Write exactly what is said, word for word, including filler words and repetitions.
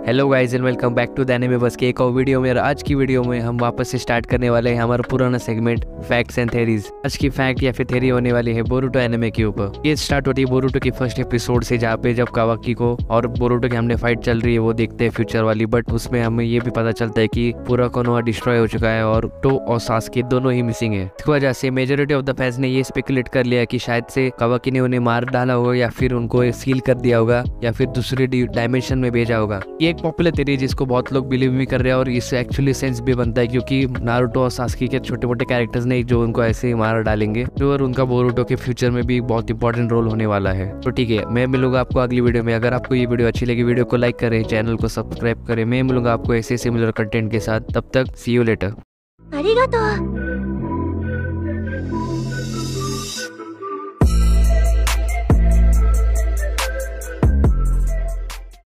Hello guys and welcome back to the anime बस के एक और वीडियो में। और आज की वीडियो में हम वापस से स्टार्ट करने वाले हैं हमारा पुराना सेगमेंट फैक्ट्स एंड थेरीज। आज की फैक्ट या फिर थेरी होने वाली है बोरुटो एनिमे के ऊपर। ये स्टार्ट होती है बोरुटो की फर्स्ट एपिसोड से, जहाँ पे जब कावाकी को और बोरुटो की हमने फाइट चल रही है वो देखते हैं फ्यूचर वाली। बट उसमें हमें ये भी पता चलता है कि पूरा कोनोहा डिस्ट्रॉय हो चुका है और टो और सासुके दोनों ही मिसिंग है। इस वजह से मेजोरिटी ऑफ द फैंस ने ये स्पेकुलेट कर लिया कि शायद से कावाकी ने उन्हें मार डाला होगा या फिर उनको सील कर दिया होगा या फिर दूसरे डायमेंशन में भेजा होगा। ये एक पॉपुलर थ्योरी जिसको बहुत लोग बिलीव भी कर रहे हैं और इससे एक्चुअली सेंस भी बनता है, क्योंकि नारुतो और सासुके के छोटे मोटे कैरेक्टर्स ने जो उनको ऐसे ही मार डालेंगे और उनका बोरुटो के फ्यूचर में भी बहुत इंपॉर्टेंट रोल होने वाला है। तो ठीक है, मैं मिलूंगा आपको अगली वीडियो में। अगर आपको ये वीडियो अच्छी लगी वीडियो को लाइक करें, चैनल को सब्सक्राइब करें। मैं मिलूंगा आपको ऐसे सिमिलर कंटेंट के साथ। तब तक सी यू लेटर।